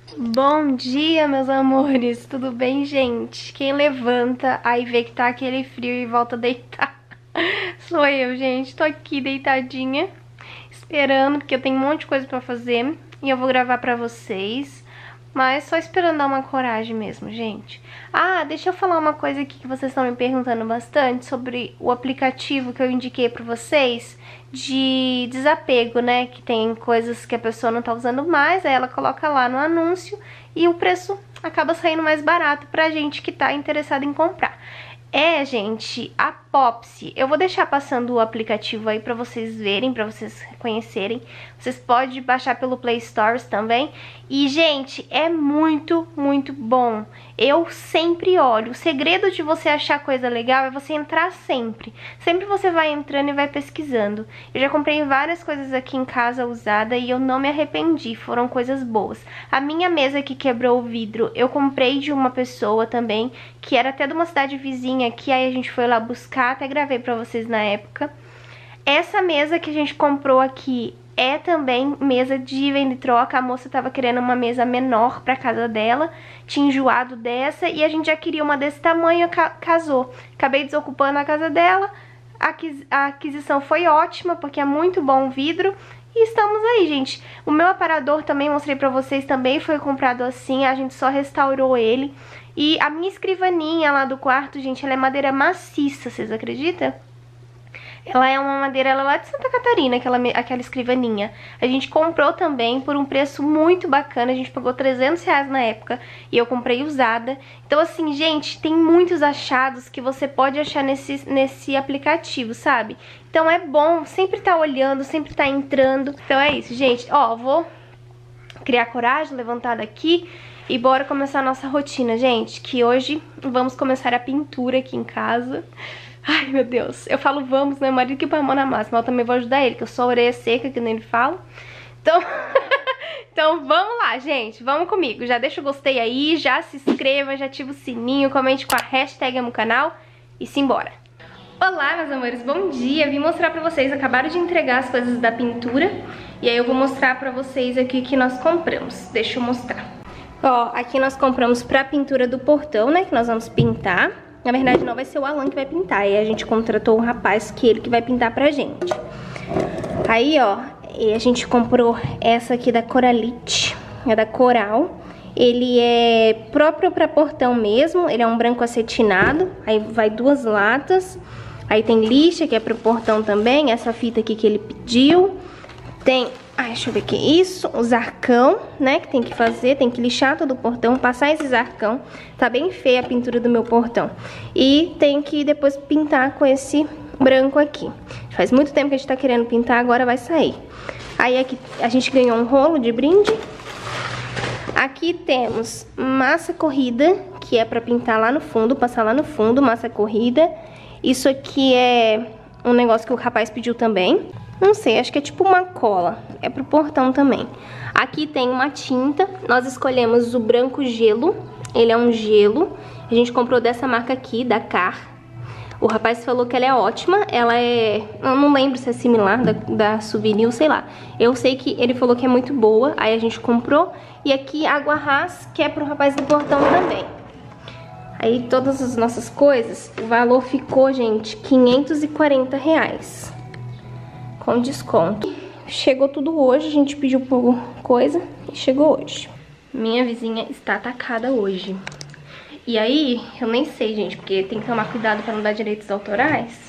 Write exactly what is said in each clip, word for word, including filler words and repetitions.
Bom dia, meus amores, tudo bem, gente? Quem levanta, aí vê que tá aquele frio e volta a deitar sou eu, gente. Tô aqui deitadinha, esperando, porque eu tenho um monte de coisa pra fazer e eu vou gravar pra vocês, mas só esperando dar uma coragem mesmo, gente. Ah, deixa eu falar uma coisa aqui que vocês estão me perguntando bastante sobre o aplicativo que eu indiquei pra vocês de desapego, né? Que tem coisas que a pessoa não tá usando mais, aí ela coloca lá no anúncio e o preço acaba saindo mais barato pra gente que tá interessado em comprar. É, gente, a Popsi. Eu vou deixar passando o aplicativo aí pra vocês verem, pra vocês conhecerem. Vocês podem baixar pelo Play Stores também. E, gente, é muito, muito bom. Eu sempre olho. O segredo de você achar coisa legal é você entrar sempre. Sempre você vai entrando e vai pesquisando. Eu já comprei várias coisas aqui em casa usada e eu não me arrependi. Foram coisas boas. A minha mesa que quebrou o vidro, eu comprei de uma pessoa também, que era até de uma cidade vizinha, que aí a gente foi lá buscar, até gravei pra vocês na época. Essa mesa que a gente comprou aqui é também mesa de venda e troca. A moça tava querendo uma mesa menor pra casa dela, tinha enjoado dessa e a gente já queria uma desse tamanho, casou. Acabei desocupando a casa dela, a aquisição foi ótima, porque é muito bom o vidro. E estamos aí, gente. O meu aparador também, mostrei pra vocês, também foi comprado assim, a gente só restaurou ele. E a minha escrivaninha lá do quarto, gente, ela é madeira maciça, vocês acreditam? Ela é uma madeira ela é lá de Santa Catarina, aquela, aquela escrivaninha. A gente comprou também por um preço muito bacana, a gente pagou trezentos reais na época e eu comprei usada. Então assim, gente, tem muitos achados que você pode achar nesse, nesse aplicativo, sabe? Então é bom sempre tá olhando, sempre tá entrando. Então é isso, gente. Ó, vou criar coragem, levantar daqui e bora começar a nossa rotina, gente. Que hoje vamos começar a pintura aqui em casa. Ai, meu Deus. Eu falo vamos, né? Marido que põe a mão na massa, mas eu também vou ajudar ele, que eu sou a orelha seca, que nem ele fala. Então, então vamos lá, gente. Vamos comigo. Já deixa o gostei aí, já se inscreva, já ativa o sininho, comente com a hashtag no canal e simbora. Olá, meus amores, bom dia. Vim mostrar pra vocês, acabaram de entregar as coisas da pintura. E aí eu vou mostrar pra vocês aqui que nós compramos. Deixa eu mostrar. Ó, aqui nós compramos pra pintura do portão, né? Que nós vamos pintar. Na verdade não vai ser o Alan que vai pintar, aí a gente contratou um rapaz que ele que vai pintar pra gente. Aí, ó, a gente comprou essa aqui da Coralite, é da Coral. Ele é próprio pra portão mesmo, ele é um branco acetinado, aí vai duas latas. Aí tem lixa, que é pro portão também, essa fita aqui que ele pediu. Tem, ai, deixa eu ver o que é isso, os arcão, né, que tem que fazer, tem que lixar todo o portão, passar esses arcão. Tá bem feia a pintura do meu portão. E tem que depois pintar com esse branco aqui. Faz muito tempo que a gente tá querendo pintar, agora vai sair. Aí aqui a gente ganhou um rolo de brinde. Aqui temos massa corrida, que é pra pintar lá no fundo, passar lá no fundo, massa corrida. Isso aqui é um negócio que o rapaz pediu também. Não sei, acho que é tipo uma cola. É pro portão também. Aqui tem uma tinta. Nós escolhemos o branco gelo. Ele é um gelo. A gente comprou dessa marca aqui, da Car. O rapaz falou que ela é ótima. Ela é... eu não lembro se é similar da, da Souvenir, sei lá. Eu sei que ele falou que é muito boa. Aí a gente comprou. E aqui água ras, que é pro rapaz do portão também. Aí todas as nossas coisas, o valor ficou, gente, quinhentos e quarenta reais. Com desconto. Chegou tudo hoje, a gente pediu por coisa e chegou hoje. Minha vizinha está atacada hoje. E aí, eu nem sei, gente, porque tem que tomar cuidado para não dar direitos autorais.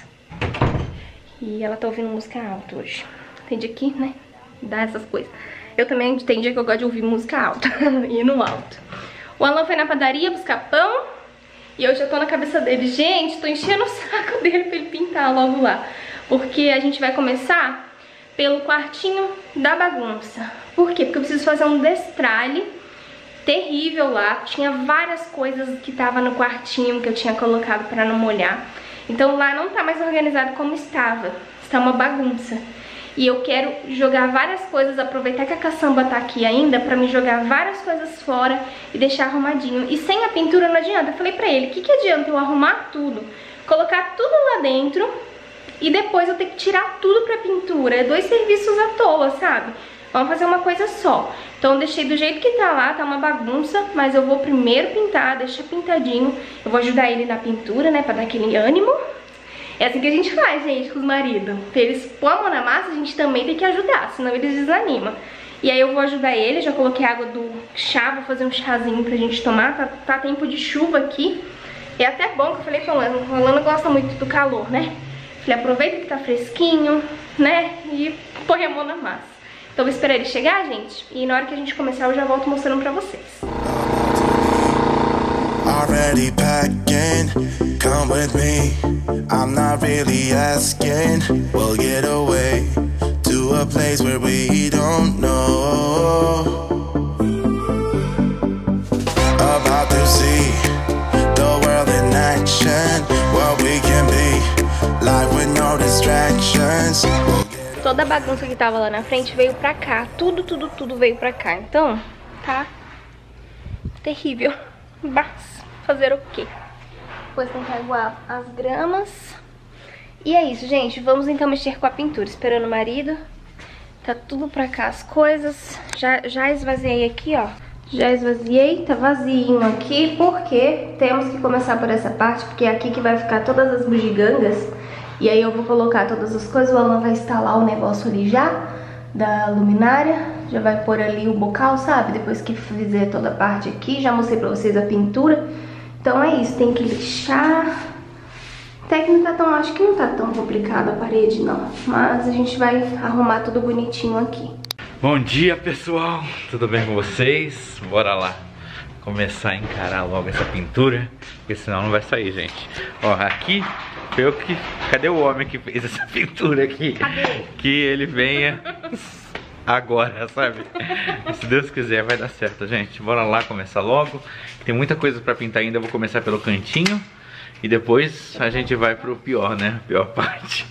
E ela tá ouvindo música alta hoje. Tem dia aqui, né? Dá essas coisas. Eu também tem dia que eu gosto de ouvir música alta. E no alto. O Alan foi na padaria buscar pão. E eu já tô na cabeça dele. Gente, tô enchendo o saco dele pra ele pintar logo lá. Porque a gente vai começar pelo quartinho da bagunça. Por quê? Porque eu preciso fazer um destralhe terrível lá. Tinha várias coisas que tava no quartinho que eu tinha colocado pra não molhar. Então lá não tá mais organizado como estava. Está uma bagunça. E eu quero jogar várias coisas, aproveitar que a caçamba tá aqui ainda pra me jogar várias coisas fora e deixar arrumadinho. E sem a pintura não adianta. Eu falei pra ele, o que que adianta eu arrumar tudo, colocar tudo lá dentro e depois eu ter que tirar tudo pra pintura? É dois serviços à toa, sabe? Vamos fazer uma coisa só. Então Então eu deixei do jeito que tá lá, tá uma bagunça, mas eu vou primeiro pintar, deixar pintadinho. Eu vou ajudar ele na pintura, né, pra dar aquele ânimo. É assim que a gente faz, gente, com os maridos. Se eles põem a mão na massa, a gente também tem que ajudar, senão eles desanimam. E aí eu vou ajudar ele, já coloquei água do chá, vou fazer um chazinho pra gente tomar. Tá, tá tempo de chuva aqui. É até bom que eu falei pra Alana, a Alana gosta muito do calor, né? Falei, aproveita que tá fresquinho, né? E põe a mão na massa. Então eu vou esperar ele chegar, gente. E na hora que a gente começar eu já volto mostrando pra vocês. Already packing, come with me. I'm not really asking. We'll get away to a place where we don't know. About to see the world in action. What we can be, life with no distractions. Toda a bagunça que tava lá na frente veio pra cá. Tudo, tudo, tudo veio pra cá. Então, tá terrível. Mas fazer o quê? Depois tem que aguar as gramas. E é isso, gente. Vamos então mexer com a pintura. Esperando o marido. Tá tudo pra cá as coisas. Já, já esvaziei aqui, ó. Já esvaziei. Tá vazinho aqui. Porque temos que começar por essa parte. Porque é aqui que vai ficar todas as bugigangas. E aí eu vou colocar todas as coisas. O Alan vai instalar o negócio ali já. Da luminária. Já vai pôr ali o bocal, sabe? Depois que fizer toda a parte aqui. Já mostrei pra vocês a pintura. Então é isso, tem que lixar. Até que não tá tão, acho que não tá tão complicado a parede não. Mas a gente vai arrumar tudo bonitinho aqui. Bom dia, pessoal, tudo bem com vocês? Bora lá começar a encarar logo essa pintura, porque senão não vai sair, gente. Ó, aqui foi eu que... Cadê o homem que fez essa pintura aqui? Cadê? Que ele venha agora, sabe? E se Deus quiser vai dar certo, gente. Bora lá começar logo. Tem muita coisa pra pintar ainda. Eu vou começar pelo cantinho e depois a gente vai pro pior, né? A pior parte.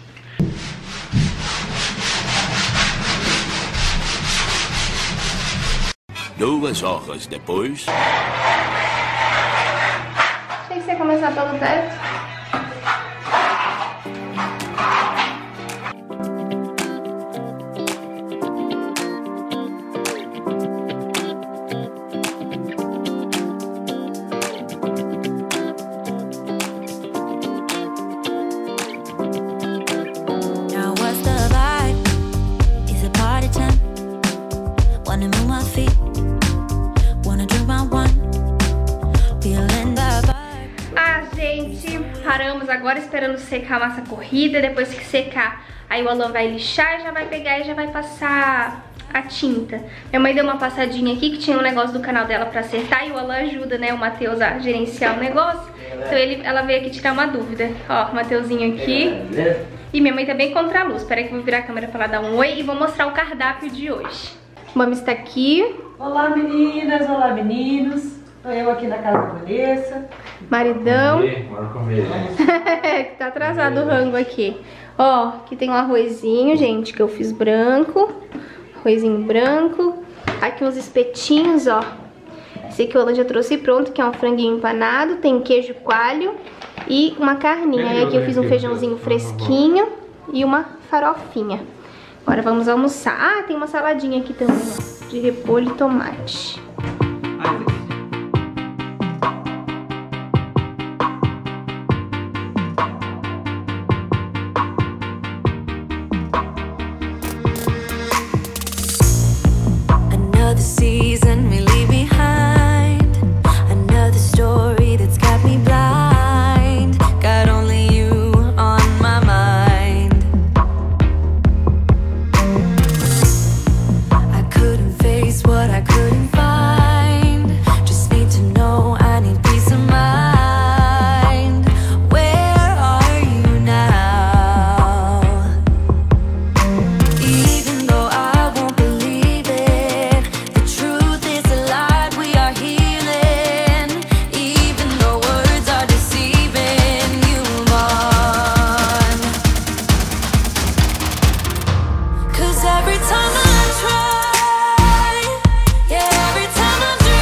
Duas horas depois. Achei que você ia começar pelo teto. Paramos agora esperando secar a massa corrida. Depois que secar, aí o Alan vai lixar, já vai pegar e já vai passar a tinta. Minha mãe deu uma passadinha aqui que tinha um negócio do canal dela pra acertar. E o Alan ajuda, né, o Matheus a gerenciar o negócio. Então ele, ela veio aqui tirar uma dúvida. Ó, o Mateuzinho aqui. E minha mãe tá bem contra a luz. Espera aí que eu vou virar a câmera pra ela dar um oi. E vou mostrar o cardápio de hoje. Mami está aqui. Olá meninas, olá meninos. Tô eu aqui na casa da Vanessa. Maridão. Bora comer, que tá atrasado o rango aqui. Ó, aqui tem um arrozinho, gente, que eu fiz branco. Arrozinho branco. Aqui uns espetinhos, ó. Esse aqui o Alan já trouxe pronto, que é um franguinho empanado. Tem queijo coalho e uma carninha. Aí aqui eu fiz um feijãozinho fresquinho e uma farofinha. Agora vamos almoçar. Ah, tem uma saladinha aqui também, ó, de repolho e tomate.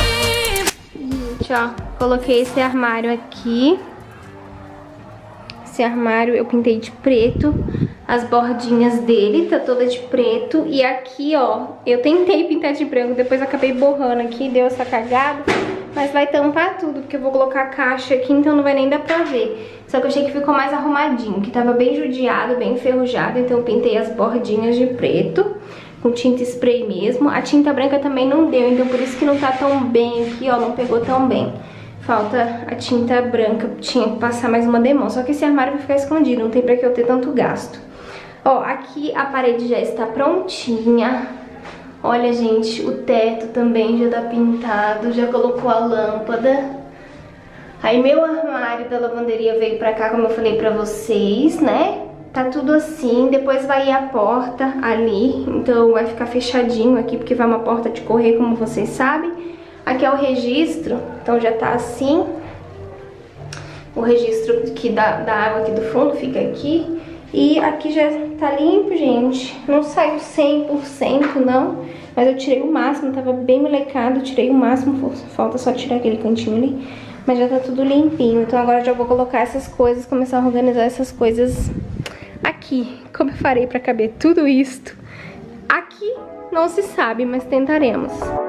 Ó, coloquei esse armário aqui. esse armário eu pintei de preto. As bordinhas dele tá toda de preto. E aqui, ó, eu tentei pintar de branco, depois acabei borrando aqui, deu essa cagada. Mas vai tampar tudo, porque eu vou colocar a caixa aqui, então não vai nem dar pra ver. Só que eu achei que ficou mais arrumadinho, que tava bem judiado, bem enferrujado. Então eu pintei as bordinhas de preto, com tinta spray mesmo. A tinta branca também não deu, então por isso que não tá tão bem aqui, ó, não pegou tão bem. Falta a tinta branca, tinha que passar mais uma demão. Só que esse armário vai ficar escondido, não tem pra que eu ter tanto gasto. Ó, aqui a parede já está prontinha. Olha, gente, o teto também já tá pintado, já colocou a lâmpada. Aí meu armário da lavanderia veio pra cá, como eu falei pra vocês, né? Tá tudo assim, depois vai ir a porta ali, então vai ficar fechadinho aqui, porque vai uma porta de correr, como vocês sabem. Aqui é o registro, então já tá assim. O registro aqui da, da água aqui do fundo fica aqui. E aqui já tá limpo, gente. Não saiu cem por cento, não. Mas eu tirei o máximo, tava bem molecado. Tirei o máximo, falta só tirar aquele cantinho ali. Mas já tá tudo limpinho. Então agora eu já vou colocar essas coisas, começar a organizar essas coisas aqui. Como eu farei pra caber tudo isto? Aqui não se sabe, mas tentaremos.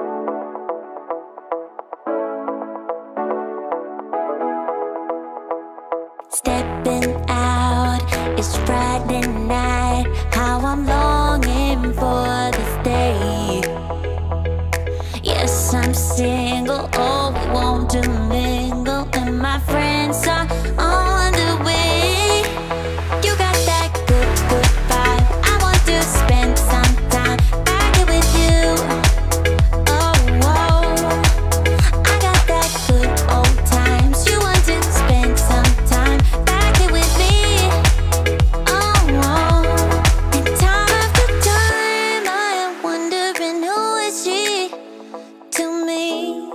Stepping out, it's Friday night. How I'm longing for this day. Yes, I'm single, oh, we won't do mingle. And my friends are on the way. You got that good, good vibe. I want to spend some time back here with you. Oh, whoa. I got that good old times. You want to spend some time back here with me. Oh, whoa. And time after time, I am wondering who is she to me.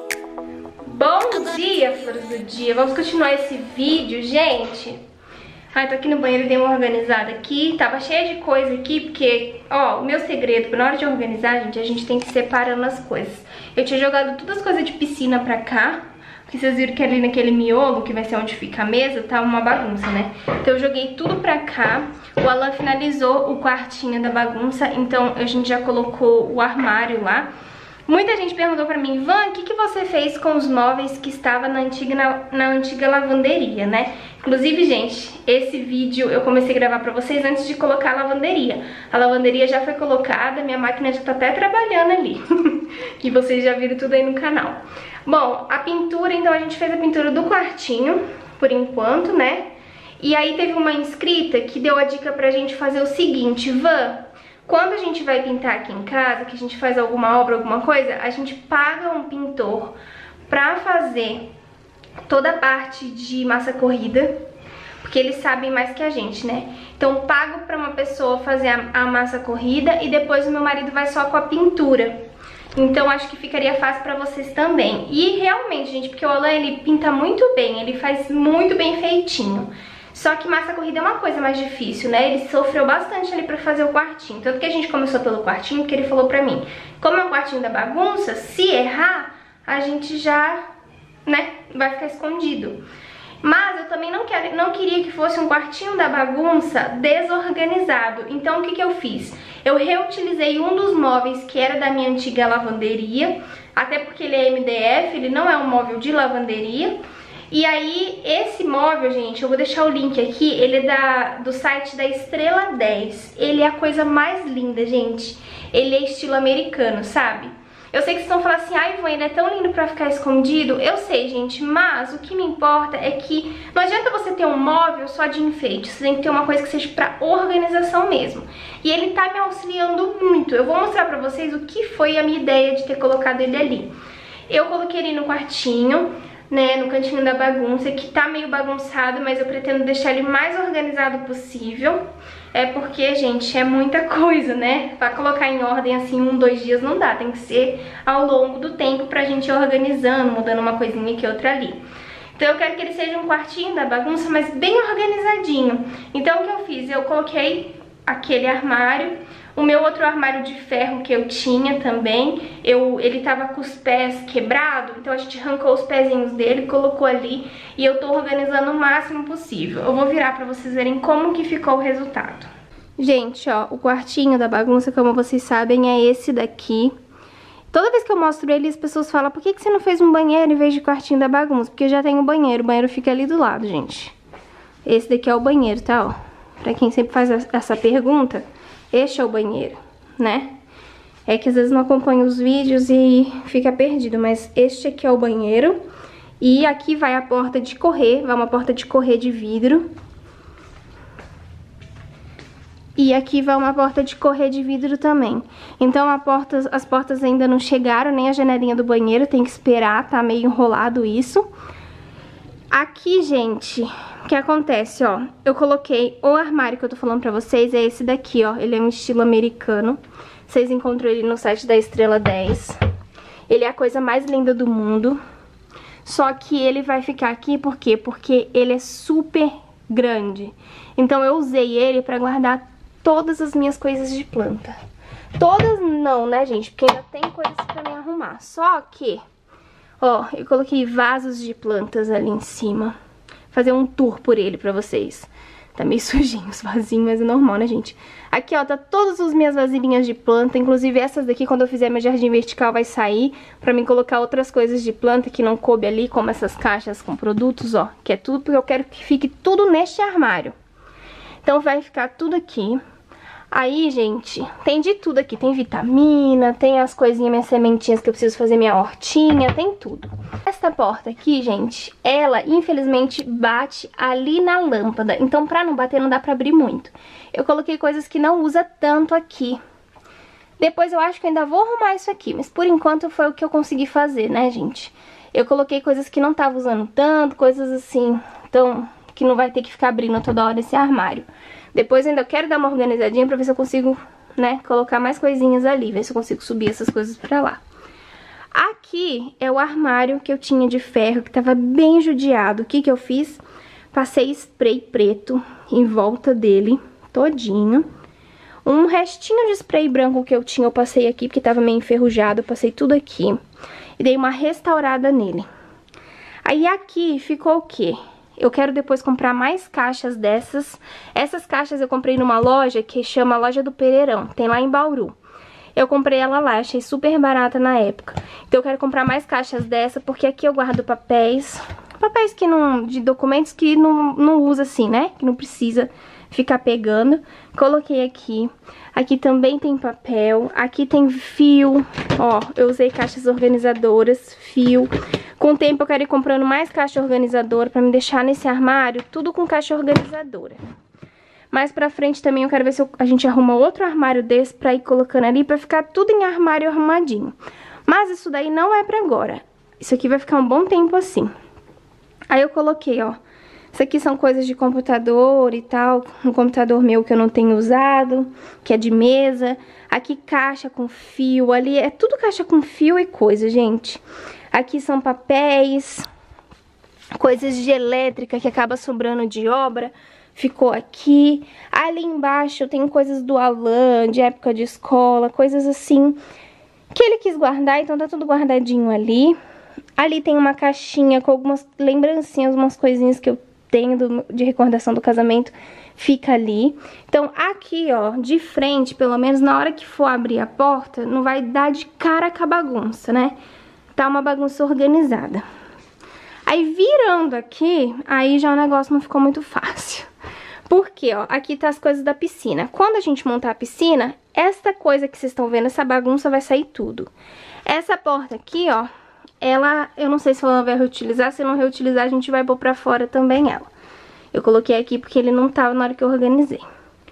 Bom dia, flores do dia. Vamos continuar esse vídeo, gente. Ai, tô aqui no banheiro, dei uma organizada aqui. Tava cheia de coisa aqui, porque, ó, o meu segredo, na hora de organizar, gente, a gente tem que ir separando as coisas. Eu tinha jogado todas as coisas de piscina pra cá, porque vocês viram que ali naquele miolo, que vai ser onde fica a mesa, tá uma bagunça, né? Então eu joguei tudo pra cá. O Alan finalizou o quartinho da bagunça, então a gente já colocou o armário lá. Muita gente perguntou pra mim, Van, o que, que você fez com os móveis que estavam na antiga, na, na antiga lavanderia, né? Inclusive, gente, esse vídeo eu comecei a gravar pra vocês antes de colocar a lavanderia. A lavanderia já foi colocada, minha máquina já tá até trabalhando ali. E vocês já viram tudo aí no canal. Bom, a pintura, então a gente fez a pintura do quartinho, por enquanto, né? E aí teve uma inscrita que deu a dica pra gente fazer o seguinte, Van, quando a gente vai pintar aqui em casa, que a gente faz alguma obra, alguma coisa, a gente paga um pintor pra fazer toda a parte de massa corrida, porque eles sabem mais que a gente, né? Então pago pra uma pessoa fazer a, a massa corrida e depois o meu marido vai só com a pintura. Então acho que ficaria fácil pra vocês também. E realmente, gente, porque o Alan, ele pinta muito bem, ele faz muito bem feitinho. Só que massa corrida é uma coisa mais difícil, né? Ele sofreu bastante ali pra fazer o quartinho. Tanto que a gente começou pelo quartinho, porque ele falou pra mim, como é o quartinho da bagunça, se errar, a gente já, né, vai ficar escondido. Mas eu também não, quero, não queria que fosse um quartinho da bagunça desorganizado. Então o que que eu fiz? Eu reutilizei um dos móveis que era da minha antiga lavanderia, até porque ele é M D F, ele não é um móvel de lavanderia. E aí, esse móvel, gente, eu vou deixar o link aqui, ele é da, do site da Estrela dez. Ele é a coisa mais linda, gente. Ele é estilo americano, sabe? Eu sei que vocês vão falar assim, ai, Ivan, ele é tão lindo pra ficar escondido. Eu sei, gente, mas o que me importa é que não adianta você ter um móvel só de enfeite. Você tem que ter uma coisa que seja pra organização mesmo. E ele tá me auxiliando muito. Eu vou mostrar pra vocês o que foi a minha ideia de ter colocado ele ali. Eu coloquei ele no quartinho, né, no cantinho da bagunça, que tá meio bagunçado, mas eu pretendo deixar ele mais organizado possível. É porque, gente, é muita coisa, né? Pra colocar em ordem assim, um, dois dias não dá. Tem que ser ao longo do tempo pra gente ir organizando, mudando uma coisinha aqui, outra ali. Então eu quero que ele seja um quartinho da bagunça, mas bem organizadinho. Então o que eu fiz? Eu coloquei aquele armário, O meu outro armário de ferro que eu tinha também, eu, ele tava com os pés quebrados, então a gente arrancou os pezinhos dele, colocou ali e eu tô organizando o máximo possível. Eu vou virar pra vocês verem como que ficou o resultado. Gente, ó, o quartinho da bagunça, como vocês sabem, é esse daqui. Toda vez que eu mostro ele, as pessoas falam, por que que você não fez um banheiro em vez de quartinho da bagunça? Porque eu já tenho um banheiro, o banheiro fica ali do lado, gente. Esse daqui é o banheiro, tá, ó. Pra quem sempre faz essa pergunta, este é o banheiro, né? É que às vezes não acompanha os vídeos e fica perdido, mas este aqui é o banheiro. E aqui vai a porta de correr, vai uma porta de correr de vidro. E aqui vai uma porta de correr de vidro também. Então a porta, as portas ainda não chegaram, nem a janelinha do banheiro, tem que esperar, tá meio enrolado isso. Aqui, gente, o que acontece, ó, eu coloquei o armário que eu tô falando pra vocês, é esse daqui, ó, ele é um estilo americano. Vocês encontram ele no site da Estrela dez. Ele é a coisa mais linda do mundo. Só que ele vai ficar aqui, por quê? Porque ele é super grande. Então eu usei ele pra guardar todas as minhas coisas de planta. Todas não, né, gente? Porque ainda tem coisas pra me arrumar. Só que, ó, eu coloquei vasos de plantas ali em cima. Fazer um tour por ele pra vocês. Tá meio sujinho os vasinhos, mas é normal, né, gente? Aqui, ó, tá todas as minhas vasilhinhas de planta. Inclusive essas daqui, quando eu fizer meu jardim vertical, vai sair pra mim colocar outras coisas de planta que não coube ali, como essas caixas com produtos, ó. Que é tudo porque eu quero que fique tudo neste armário. Então vai ficar tudo aqui. Aí, gente, tem de tudo aqui. Tem vitamina, tem as coisinhas, minhas sementinhas que eu preciso fazer minha hortinha, tem tudo. Esta porta aqui, gente, ela infelizmente bate ali na lâmpada. Então pra não bater não dá pra abrir muito. Eu coloquei coisas que não usa tanto aqui. Depois eu acho que eu ainda vou arrumar isso aqui, mas por enquanto foi o que eu consegui fazer, né, gente? Eu coloquei coisas que não tava usando tanto, coisas assim, então que não vai ter que ficar abrindo toda hora esse armário. Depois ainda eu quero dar uma organizadinha pra ver se eu consigo, né, colocar mais coisinhas ali, ver se eu consigo subir essas coisas pra lá. Aqui é o armário que eu tinha de ferro, que tava bem judiado. O que que eu fiz? Passei spray preto em volta dele, todinho. Um restinho de spray branco que eu tinha, eu passei aqui, porque tava meio enferrujado, eu passei tudo aqui. E dei uma restaurada nele. Aí aqui ficou o quê? Eu quero depois comprar mais caixas dessas. Essas caixas eu comprei numa loja que chama Loja do Pereirão. Tem lá em Bauru. Eu comprei ela lá, achei super barata na época. Então eu quero comprar mais caixas dessa, porque aqui eu guardo papéis. Papéis que não, de documentos que não, não usa assim, né? Que não precisa ficar pegando. Coloquei aqui. Aqui também tem papel. Aqui tem fio. Ó, eu usei caixas organizadoras, fio. Com o tempo eu quero ir comprando mais caixa organizadora pra me deixar nesse armário tudo com caixa organizadora. Mais pra frente também eu quero ver se eu, a gente arruma outro armário desse pra ir colocando ali, pra ficar tudo em armário arrumadinho. Mas isso daí não é pra agora. Isso aqui vai ficar um bom tempo assim. Aí eu coloquei, ó. Isso aqui são coisas de computador e tal. Um computador meu que eu não tenho usado, que é de mesa. Aqui caixa com fio, ali é tudo caixa com fio e coisa, gente. Aqui são papéis, coisas de elétrica que acaba sobrando de obra, ficou aqui. Ali embaixo eu tenho coisas do Alan, de época de escola, coisas assim que ele quis guardar, então tá tudo guardadinho ali. Ali tem uma caixinha com algumas lembrancinhas, umas coisinhas que eu tenho do, de recordação do casamento, fica ali. Então aqui, ó, de frente, pelo menos na hora que for abrir a porta, não vai dar de cara com a bagunça, né? Tá uma bagunça organizada. Aí virando aqui, aí já o negócio não ficou muito fácil. Porque, ó, aqui tá as coisas da piscina. Quando a gente montar a piscina, essa coisa que vocês estão vendo, essa bagunça vai sair tudo. Essa porta aqui, ó, ela, eu não sei se ela vai reutilizar, se não reutilizar a gente vai pôr pra fora também ela. Eu coloquei aqui porque ele não tava na hora que eu organizei.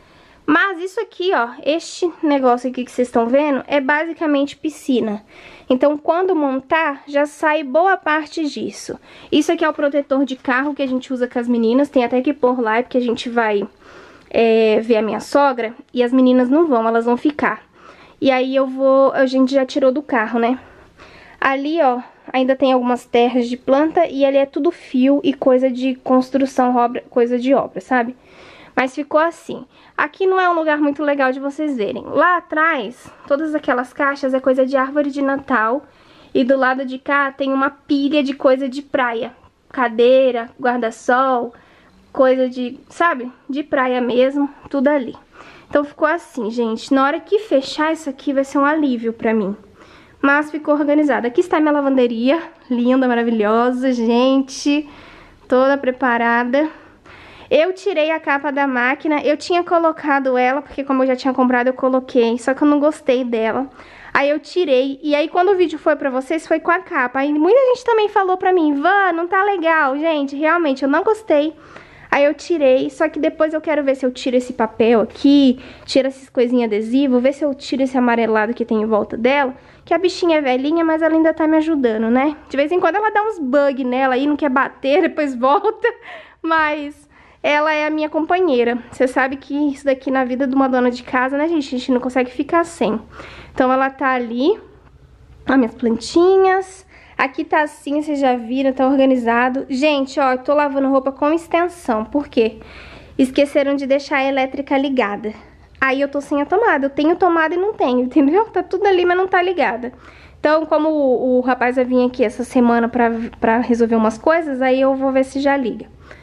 Mas isso aqui, ó, este negócio aqui que vocês estão vendo é basicamente piscina. Então, quando montar, já sai boa parte disso. Isso aqui é o protetor de carro que a gente usa com as meninas. Tem até que pôr lá, porque a gente vai é, ver a minha sogra. E as meninas não vão, elas vão ficar. E aí eu vou, a gente já tirou do carro, né? Ali, ó, ainda tem algumas terras de planta. E ali é tudo fio e coisa de construção, obra, coisa de obra, sabe? Mas ficou assim. Aqui não é um lugar muito legal de vocês verem. Lá atrás, todas aquelas caixas é coisa de árvore de Natal. E do lado de cá tem uma pilha de coisa de praia. Cadeira, guarda-sol, coisa de, sabe? De praia mesmo, tudo ali. Então ficou assim, gente. Na hora que fechar isso aqui vai ser um alívio pra mim. Mas ficou organizado. Aqui está minha lavanderia. Linda, maravilhosa, gente. Toda preparada. Eu tirei a capa da máquina, eu tinha colocado ela, porque como eu já tinha comprado, eu coloquei, só que eu não gostei dela. Aí eu tirei, e aí quando o vídeo foi pra vocês, foi com a capa. Aí muita gente também falou pra mim, Vã, não tá legal. Gente, realmente, eu não gostei. Aí eu tirei, só que depois eu quero ver se eu tiro esse papel aqui, tiro essas coisinhas adesivas, ver se eu tiro esse amarelado que tem em volta dela, que a bichinha é velhinha, mas ela ainda tá me ajudando, né? De vez em quando ela dá uns bugs nela aí, não quer bater, depois volta, mas... ela é a minha companheira. Você sabe que isso daqui na vida de uma dona de casa, né, gente? A gente não consegue ficar sem. Então ela tá ali. As minhas plantinhas. Aqui tá assim, vocês já viram, tá organizado. Gente, ó, eu tô lavando roupa com extensão. Por quê? Esqueceram de deixar a elétrica ligada. Aí eu tô sem a tomada. Eu tenho tomada e não tenho, entendeu? Tá tudo ali, mas não tá ligada. Então, como o, o rapaz vai vir aqui essa semana pra, pra resolver umas coisas, aí eu vou ver se já liga.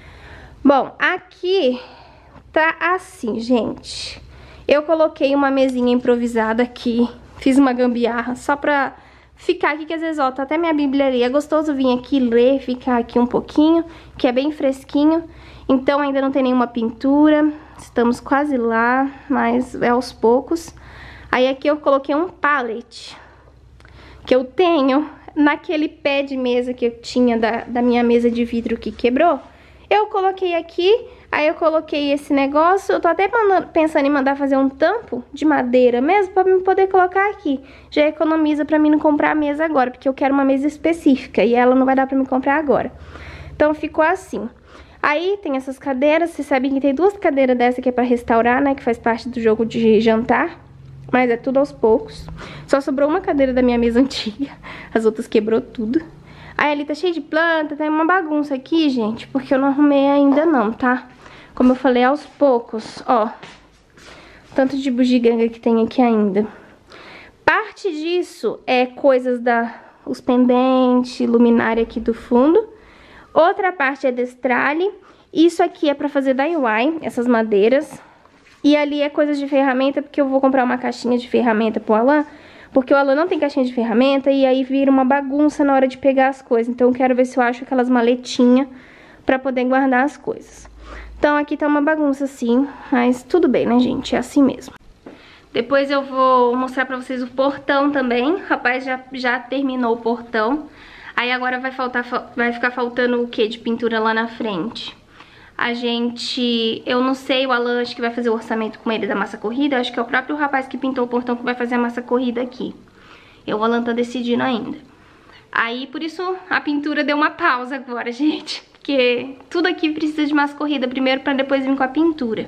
Bom, aqui tá assim, gente. Eu coloquei uma mesinha improvisada aqui. Fiz uma gambiarra só pra ficar aqui, que às vezes, ó, tá até minha bíblia ali. É gostoso vir aqui ler, ficar aqui um pouquinho, que é bem fresquinho. Então ainda não tem nenhuma pintura. Estamos quase lá, mas é aos poucos. Aí aqui eu coloquei um pallet que eu tenho naquele pé de mesa que eu tinha da, da minha mesa de vidro que quebrou. Eu coloquei aqui, aí eu coloquei esse negócio, eu tô até mandando, pensando em mandar fazer um tampo de madeira mesmo, pra eu poder colocar aqui. Já economiza pra mim não comprar a mesa agora, porque eu quero uma mesa específica e ela não vai dar pra me comprar agora. Então ficou assim. Aí tem essas cadeiras, vocês sabem que tem duas cadeiras dessa que é pra restaurar, né, que faz parte do jogo de jantar. Mas é tudo aos poucos. Só sobrou uma cadeira da minha mesa antiga, as outras quebrou tudo. Aí ali tá cheio de planta, tem uma bagunça aqui, gente, porque eu não arrumei ainda não, tá? Como eu falei, aos poucos, ó. Tanto de bugiganga que tem aqui ainda. Parte disso é coisas da... os pendentes, luminária aqui do fundo. Outra parte é destralhe. Isso aqui é pra fazer D I Y, essas madeiras. E ali é coisas de ferramenta, porque eu vou comprar uma caixinha de ferramenta pro Alan. Porque o Alan não tem caixinha de ferramenta e aí vira uma bagunça na hora de pegar as coisas. Então eu quero ver se eu acho aquelas maletinhas pra poder guardar as coisas. Então aqui tá uma bagunça assim, mas tudo bem, né, gente? É assim mesmo. Depois eu vou mostrar pra vocês o portão também. O rapaz já, já terminou o portão. Aí agora vai, faltar, vai ficar faltando o que de pintura lá na frente? A gente... eu não sei, o Alan acho que vai fazer o orçamento com ele da massa corrida. Acho que é o próprio rapaz que pintou o portão que vai fazer a massa corrida aqui. E o Alan tá decidindo ainda. Aí, por isso, a pintura deu uma pausa agora, gente. Porque tudo aqui precisa de massa corrida primeiro pra depois vir com a pintura.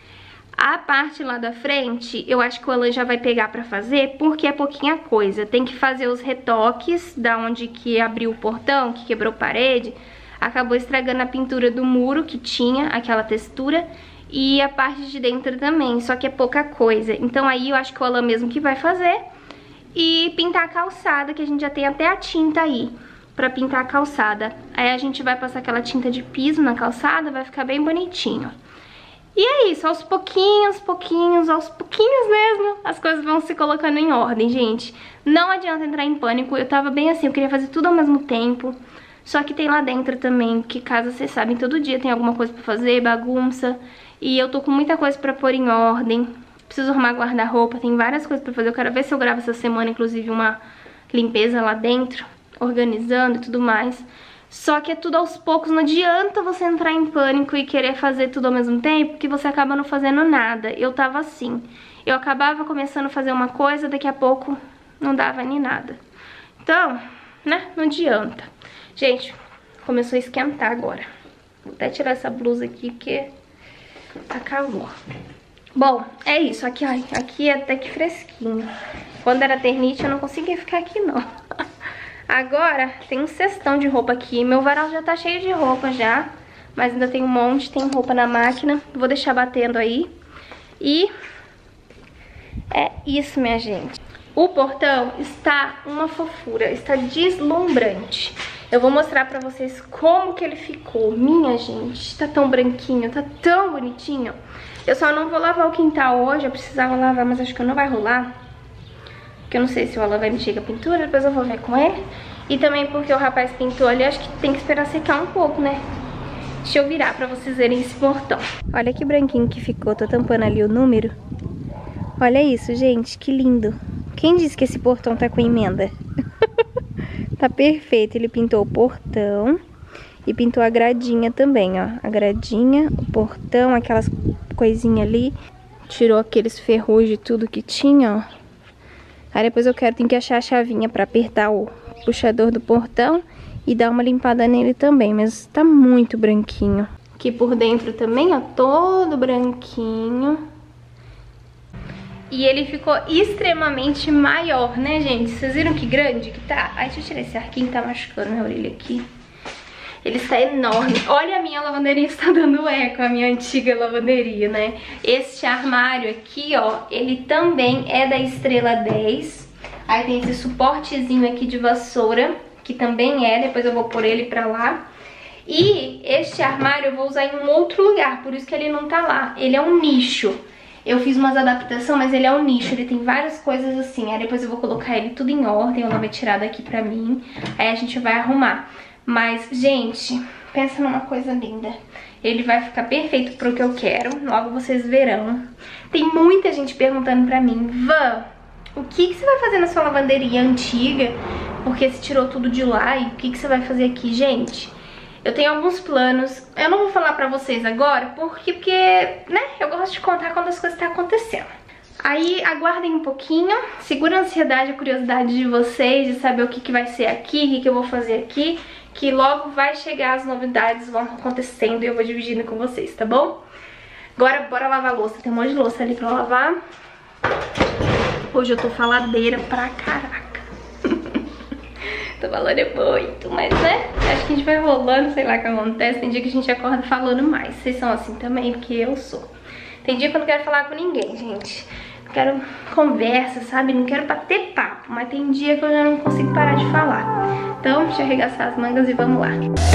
A parte lá da frente, eu acho que o Alan já vai pegar pra fazer, porque é pouquinha coisa. Tem que fazer os retoques da onde que abriu o portão, que quebrou parede. Acabou estragando a pintura do muro que tinha aquela textura e a parte de dentro também, só que é pouca coisa. Então aí eu acho que o Alan mesmo que vai fazer e pintar a calçada, que a gente já tem até a tinta aí pra pintar a calçada. Aí a gente vai passar aquela tinta de piso na calçada, vai ficar bem bonitinho. E é isso, aos pouquinhos, pouquinhos, aos pouquinhos mesmo, as coisas vão se colocando em ordem, gente. Não adianta entrar em pânico, eu tava bem assim, eu queria fazer tudo ao mesmo tempo. Só que tem lá dentro também, que casa vocês sabem, todo dia tem alguma coisa pra fazer, bagunça. E eu tô com muita coisa pra pôr em ordem. Preciso arrumar guarda-roupa, tem várias coisas pra fazer. Eu quero ver se eu gravo essa semana, inclusive, uma limpeza lá dentro, organizando e tudo mais. Só que é tudo aos poucos, não adianta você entrar em pânico e querer fazer tudo ao mesmo tempo, que você acaba não fazendo nada. Eu tava assim, eu acabava começando a fazer uma coisa, daqui a pouco não dava nem nada. Então, né, não adianta. Gente, começou a esquentar agora. Vou até tirar essa blusa aqui, porque tá calor. Bom, é isso. Aqui, ó, aqui é até que fresquinho. Quando era ternite, eu não conseguia ficar aqui, não. Agora, tem um cestão de roupa aqui. Meu varal já tá cheio de roupa já. mas ainda tem um monte, tem roupa na máquina. Vou deixar batendo aí. E é isso, minha gente. O portão está uma fofura, está deslumbrante. Eu vou mostrar pra vocês como que ele ficou. Minha gente, tá tão branquinho, tá tão bonitinho. Eu só não vou lavar o quintal hoje, eu precisava lavar, mas acho que não vai rolar. Porque eu não sei se o Alan vai mexer com a pintura, depois eu vou ver com ele. E também porque o rapaz pintou ali, acho que tem que esperar secar um pouco, né? Deixa eu virar pra vocês verem esse portão. Olha que branquinho que ficou, tô tampando ali o número. Olha isso, gente, que lindo. Quem disse que esse portão tá com emenda? Tá perfeito, ele pintou o portão e pintou a gradinha também, ó. A gradinha, o portão, aquelas coisinhas ali. Tirou aqueles ferrugem e tudo que tinha, ó. Aí depois eu quero, tem que achar a chavinha pra apertar o puxador do portão e dar uma limpada nele também, mas tá muito branquinho. Aqui por dentro também, ó, todo branquinho. E ele ficou extremamente maior, né, gente? Vocês viram que grande que tá? Ai, deixa eu tirar esse arquinho que tá machucando minha orelha aqui. Ele está enorme. Olha, a minha lavanderia está dando eco, a minha antiga lavanderia, né? Este armário aqui, ó, ele também é da Estrela dez. Aí tem esse suportezinho aqui de vassoura, que também é, depois eu vou pôr ele pra lá. E este armário eu vou usar em um outro lugar, por isso que ele não tá lá. Ele é um nicho. Eu fiz umas adaptações, mas ele é um nicho, ele tem várias coisas assim. Aí depois eu vou colocar ele tudo em ordem, eu não vou tirar daqui pra mim. Aí a gente vai arrumar. Mas, gente, pensa numa coisa linda. Ele vai ficar perfeito pro que eu quero, logo vocês verão. Tem muita gente perguntando pra mim, Van, o que, que você vai fazer na sua lavanderia antiga? Porque você tirou tudo de lá e o que, que você vai fazer aqui, gente? Eu tenho alguns planos, eu não vou falar pra vocês agora, porque, porque né, eu gosto de contar quando as coisas estão acontecendo. Aí aguardem um pouquinho, segura a ansiedade, a curiosidade de vocês, de saber o que, que vai ser aqui, o que, que eu vou fazer aqui, que logo vai chegar as novidades, vão acontecendo e eu vou dividindo com vocês, tá bom? Agora bora lavar a louça, tem um monte de louça ali pra lavar. Hoje eu tô faladeira pra caraca. Tô falando muito, mas né, acho que a gente vai rolando, sei lá o que acontece. Tem dia que a gente acorda falando mais. Vocês são assim também, porque eu sou. Tem dia que eu não quero falar com ninguém, gente. Não quero conversa, sabe? Não quero bater papo, mas tem dia que eu já não consigo parar de falar. Então, deixa eu arregaçar as mangas e vamos lá.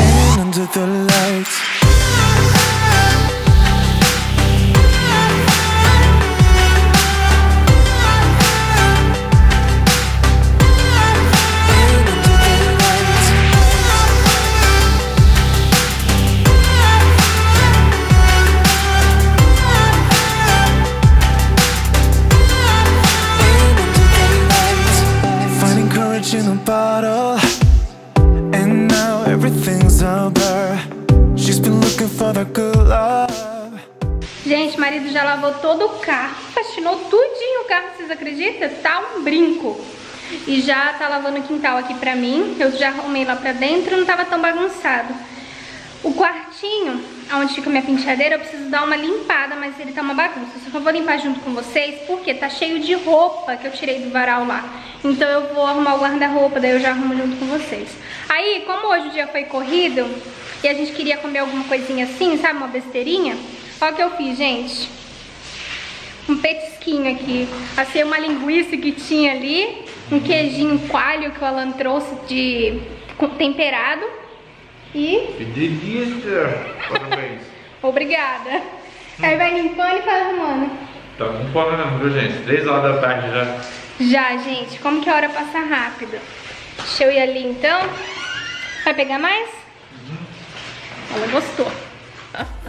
Gente, marido já lavou todo o carro, faxinou tudinho o carro, vocês acreditam? Tá um brinco. E já tá lavando o quintal aqui pra mim, eu já arrumei lá pra dentro, não tava tão bagunçado. O quartinho, onde fica minha penteadeira, eu preciso dar uma limpada, mas ele tá uma bagunça. Eu só vou limpar junto com vocês, porque tá cheio de roupa que eu tirei do varal lá. Então eu vou arrumar o guarda-roupa, daí eu já arrumo junto com vocês. Aí, como hoje o dia foi corrido, e a gente queria comer alguma coisinha assim, sabe, uma besteirinha, olha o que eu fiz, gente. Um petisquinho aqui. Assei uma linguiça que tinha ali, um queijinho coalho que o Alan trouxe de temperado. E... que delícia! Parabéns! Obrigada! Hum. Aí vai limpando e vai arrumando. Tá com fome mesmo, viu, gente? Três horas da tarde já. Já, gente. Como que a hora passa rápido? Deixa eu ir ali, então. Vai pegar mais? Uhum. Ela gostou.